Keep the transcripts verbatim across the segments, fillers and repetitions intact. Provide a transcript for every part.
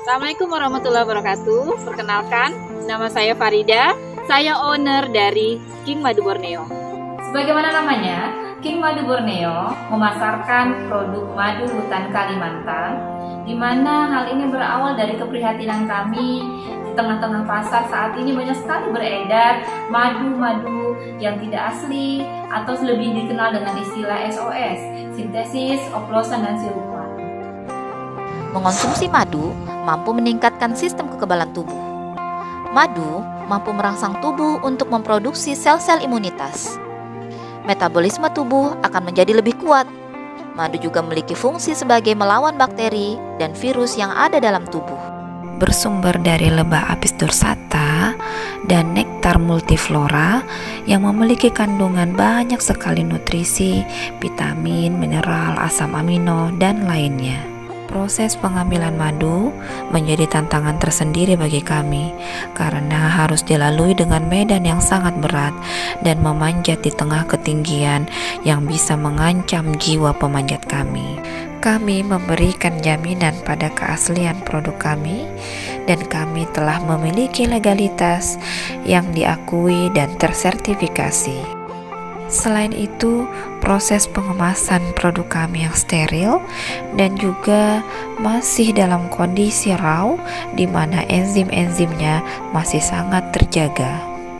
Assalamualaikum warahmatullahi wabarakatuh. Perkenalkan, nama saya Farida. Saya owner dari King Madu Borneo. Sebagaimana namanya, King Madu Borneo memasarkan produk madu hutan Kalimantan, di mana hal ini berawal dari keprihatinan kami. Di tengah-tengah pasar saat ini banyak sekali beredar madu-madu yang tidak asli atau lebih dikenal dengan istilah S O S, sintesis, oplosan, dan sirupan. Mengonsumsi madu mampu meningkatkan sistem kekebalan tubuh. Madu mampu merangsang tubuh untuk memproduksi sel-sel imunitas. Metabolisme tubuh akan menjadi lebih kuat. Madu juga memiliki fungsi sebagai melawan bakteri dan virus yang ada dalam tubuh. Bersumber dari lebah Apis dorsata dan nektar multiflora yang memiliki kandungan banyak sekali nutrisi, vitamin, mineral, asam amino, dan lainnya. Proses pengambilan madu menjadi tantangan tersendiri bagi kami karena harus dilalui dengan medan yang sangat berat dan memanjat di tengah ketinggian yang bisa mengancam jiwa pemanjat kami. Kami memberikan jaminan pada keaslian produk kami dan kami telah memiliki legalitas yang diakui dan tersertifikasi. Selain itu, proses pengemasan produk kami yang steril dan juga masih dalam kondisi raw, di mana enzim-enzimnya masih sangat terjaga.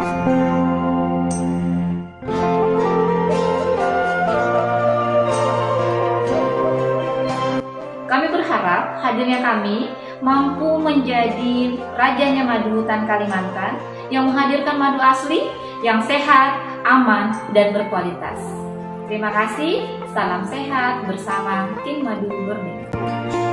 Kami berharap hadirnya kami mampu menjadi rajanya madu hutan Kalimantan yang menghadirkan madu asli yang sehat, aman, dan berkualitas. Terima kasih, salam sehat bersama King Madu Borneo.